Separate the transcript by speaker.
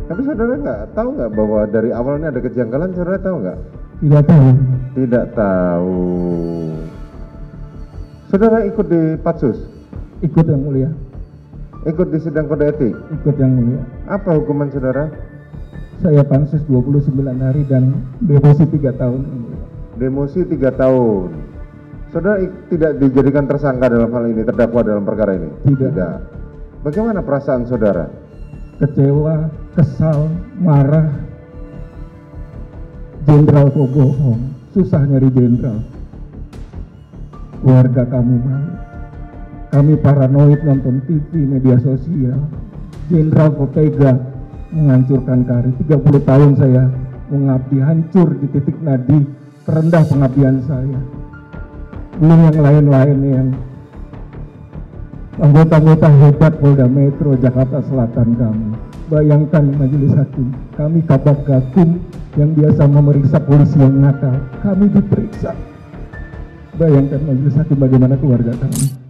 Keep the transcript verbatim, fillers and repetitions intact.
Speaker 1: Tapi saudara nggak tahu nggak bahwa dari awalnya ada kejanggalan, saudara tahu nggak?
Speaker 2: Tidak tahu.
Speaker 1: Tidak tahu. Saudara ikut di Patsus?
Speaker 2: Ikut yang mulia.
Speaker 1: Ikut di sidang kode etik?
Speaker 2: Ikut yang mulia.
Speaker 1: Apa hukuman saudara?
Speaker 2: Saya pansus dua puluh sembilan hari dan demosi tiga tahun. Yang mulia.
Speaker 1: Demosi tiga tahun. Saudara tidak dijadikan tersangka dalam hal ini, terdakwa dalam perkara ini?
Speaker 2: Tidak.
Speaker 1: Tidak. Bagaimana perasaan saudara?
Speaker 2: Kecewa, kesal, marah. Jenderal kok bohong, susah nyari jenderal. Keluarga kami malu. Kami paranoid nonton T V, media sosial. Jenderal kok tega menghancurkan karir. tiga puluh tahun saya mengabdi, hancur di titik nadi terendah pengabdian saya. Belum yang lain-lain yang anggota-anggota hebat Polda Metro Jakarta Selatan kami. Bayangkan majelis hakim, kami kabak gakum yang biasa memeriksa polisi yang nakal, kami diperiksa. Bayangkan majelis hakim bagaimana keluarga kami.